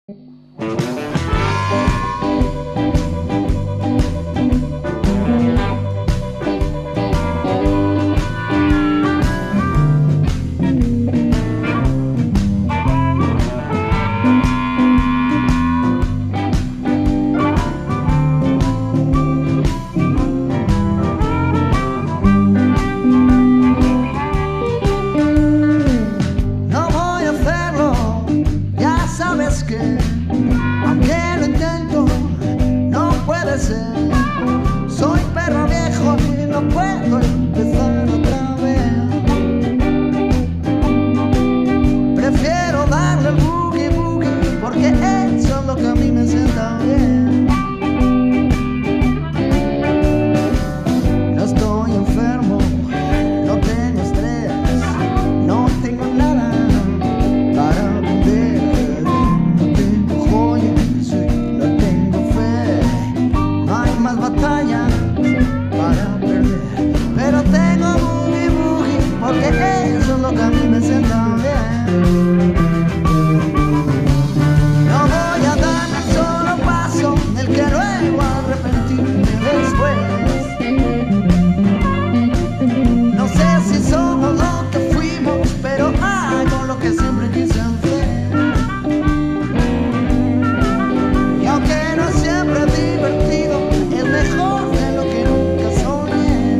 Aunque lo intento, no puede ser. Soy perro viejo y no puedo empezar otra vez. Prefiero darle el boogie boogie porque eso es lo que a mí me sienta bien. No estoy enfermo, no tengo estrés, no tengo nada para vender. Batalla para perder, pero tengo boogie boogie porque eso es lo que a mí me sienta bien. No voy a dar un solo paso del que luego arrepentirme después. No sé si somos lo que fuimos, pero hago lo que siempre quise hacer. Y aunque no siempre es divertido, mejor de lo que nunca soñé.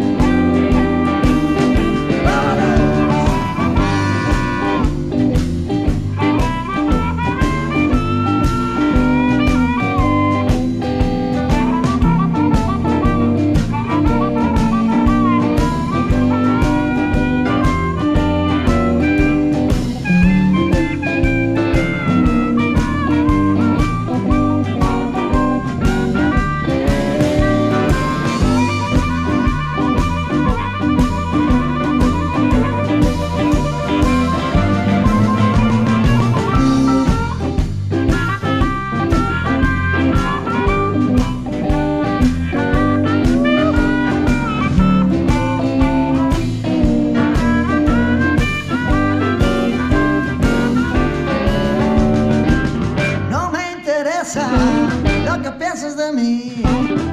Lo que piensas de mí.